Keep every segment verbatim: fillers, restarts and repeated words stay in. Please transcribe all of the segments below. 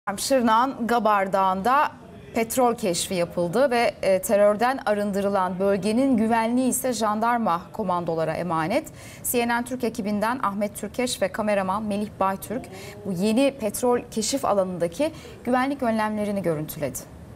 Şırnak'ın Gabar Dağı'nda petrol keşfi yapıldı ve e, terörden arındırılan bölgenin güvenliği ise jandarma komandolara emanet. C N N Türk ekibinden Ahmet Türkeş ve kameraman Melih Baytürk bu yeni petrol keşif alanındaki güvenlik önlemlerini görüntüledi.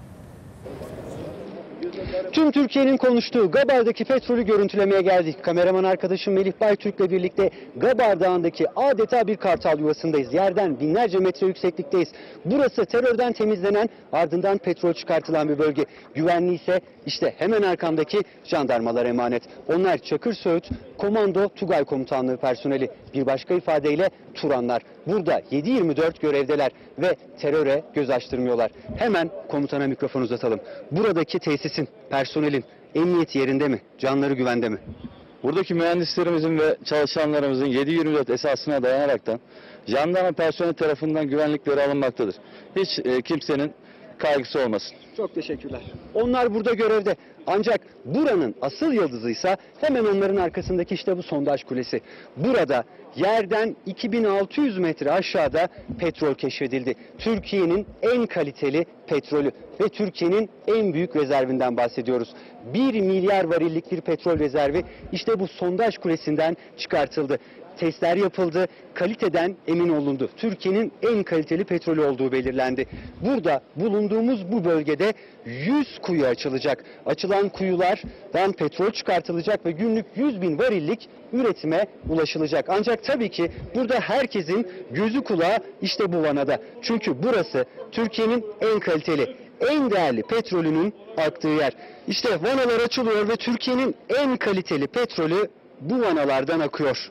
Tüm Türkiye'nin konuştuğu Gabar'daki petrolü görüntülemeye geldik. Kameraman arkadaşım Melih Baytürk'le birlikte Gabar Dağı'ndaki adeta bir kartal yuvasındayız. Yerden binlerce metre yükseklikteyiz. Burası terörden temizlenen, ardından petrol çıkartılan bir bölge. Güvenliği ise işte hemen arkamdaki jandarmalara emanet. Onlar Çakır Söğüt Komando Tugay Komutanlığı personeli. Bir başka ifadeyle Turanlar. Burada yedi yirmi dört görevdeler ve teröre göz açtırmıyorlar. Hemen komutana mikrofon uzatalım. Buradaki tesisin, personelin emniyeti yerinde mi? Canları güvende mi? Buradaki mühendislerimizin ve çalışanlarımızın yedi yirmi dört esasına dayanaraktan jandarma personeli tarafından güvenlikleri alınmaktadır. Hiç e, kimsenin kaygısı olmasın. Çok teşekkürler. Onlar burada görevde. Ancak buranın asıl yıldızıysa hemen onların arkasındaki işte bu sondaj kulesi. Burada yerden iki bin altı yüz metre aşağıda petrol keşfedildi. Türkiye'nin en kaliteli petrolü ve Türkiye'nin en büyük rezervinden bahsediyoruz. bir milyar varillik bir petrol rezervi işte bu sondaj kulesinden çıkartıldı. Testler yapıldı, kaliteden emin olundu. Türkiye'nin en kaliteli petrolü olduğu belirlendi. Burada bulunduğumuz bu bölgede yüz kuyu açılacak. Açılan kuyulardan petrol çıkartılacak ve günlük yüz bin varillik üretime ulaşılacak. Ancak tabii ki burada herkesin gözü kulağı işte bu vanada. Çünkü burası Türkiye'nin en kaliteli, en değerli petrolünün aktığı yer. İşte vanalar açılıyor ve Türkiye'nin en kaliteli petrolü bu vanalardan akıyor.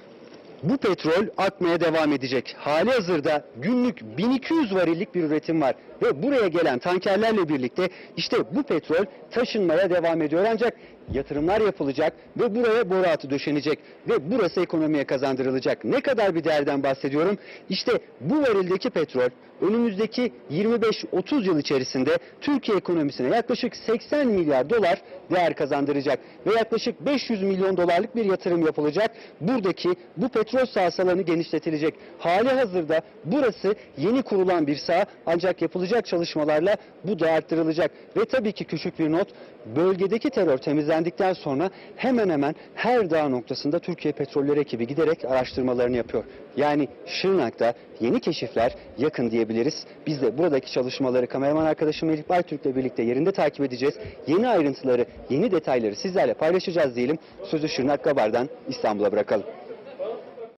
Bu petrol akmaya devam edecek. Halihazırda günlük bin iki yüz varillik bir üretim var. Ve buraya gelen tankerlerle birlikte işte bu petrol taşınmaya devam ediyor. Ancak yatırımlar yapılacak ve buraya boru hattı döşenecek. Ve burası ekonomiye kazandırılacak. Ne kadar bir değerden bahsediyorum? İşte bu varildeki petrol önümüzdeki yirmi beş otuz yıl içerisinde Türkiye ekonomisine yaklaşık seksen milyar dolar değer kazandıracak. Ve yaklaşık beş yüz milyon dolarlık bir yatırım yapılacak. Buradaki bu petrol sahası alanı genişletilecek. Halihazırda burası yeni kurulan bir saha, ancak yapılacak çalışmalarla bu da arttırılacak. Ve tabii ki küçük bir not, bölgedeki terör temizlendikten sonra hemen hemen her dağ noktasında Türkiye Petrolleri ekibi giderek araştırmalarını yapıyor. Yani Şırnak'ta yeni keşifler yakın diyebiliriz. Biz de buradaki çalışmaları kameraman arkadaşım Melih Baytürk'le birlikte yerinde takip edeceğiz. Yeni ayrıntıları, yeni detayları sizlerle paylaşacağız diyelim. Sözü Şırnak Gabar'dan İstanbul'a bırakalım.